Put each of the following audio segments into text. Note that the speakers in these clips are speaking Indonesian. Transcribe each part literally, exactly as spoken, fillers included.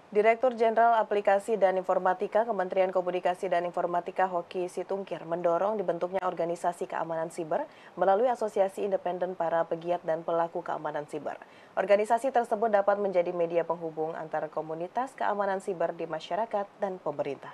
Direktur Jenderal Aplikasi dan Informatika Kementerian Komunikasi dan Informatika Hoki Situngkir mendorong dibentuknya organisasi keamanan siber melalui Asosiasi Independen Para Pegiat dan Pelaku Keamanan Siber. Organisasi tersebut dapat menjadi media penghubung antara komunitas keamanan siber di masyarakat dan pemerintah.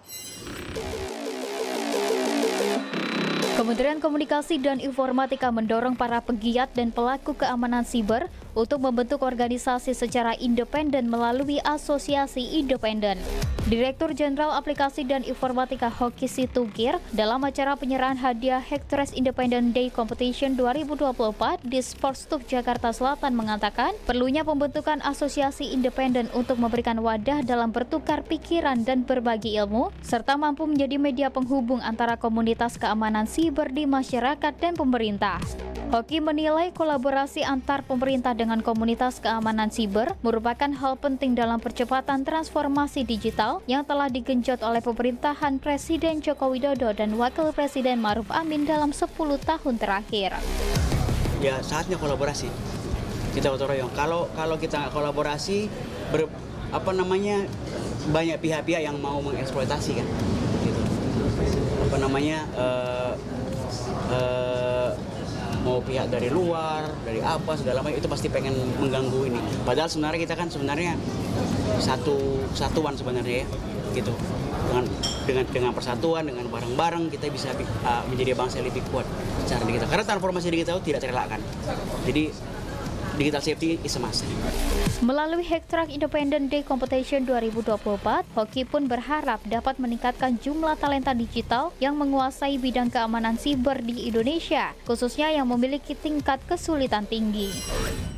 Kementerian Komunikasi dan Informatika mendorong para pegiat dan pelaku keamanan siber untuk membentuk organisasi secara independen melalui Asosiasi Independen. Direktur Jenderal Aplikasi dan Informatika Hoki Situngkir dalam acara penyerahan hadiah Hacktrace Independent Day Competition dua ribu dua puluh empat di Sportstuf Jakarta Selatan mengatakan perlunya pembentukan asosiasi independen untuk memberikan wadah dalam bertukar pikiran dan berbagi ilmu, serta mampu menjadi media penghubung antara komunitas keamanan siber di masyarakat dan pemerintah. Hoki menilai kolaborasi antar pemerintah dengan komunitas keamanan siber merupakan hal penting dalam percepatan transformasi digital yang telah digenjot oleh pemerintahan Presiden Joko Widodo dan Wakil Presiden Ma'ruf Amin dalam sepuluh tahun terakhir. Ya, saatnya kolaborasi. Kita gotong royong. Kalau kalau kita nggak kolaborasi, ber, apa namanya banyak pihak-pihak yang mau mengeksploitasi kan. Gitu. Apa namanya? Uh, uh, mau pihak dari luar, dari apa segala macam itu pasti pengen mengganggu ini. Padahal sebenarnya kita kan sebenarnya satu satuan sebenarnya ya, gitu. Dengan dengan dengan persatuan, dengan bareng-bareng kita bisa uh, menjadi bangsa yang lebih kuat secara digital. Karena transformasi digital itu tidak terelakkan. Jadi digital safety is a must. Melalui Hacktrace Independent Day Competition dua ribu dua puluh empat, Hoki pun berharap dapat meningkatkan jumlah talenta digital yang menguasai bidang keamanan siber di Indonesia, khususnya yang memiliki tingkat kesulitan tinggi.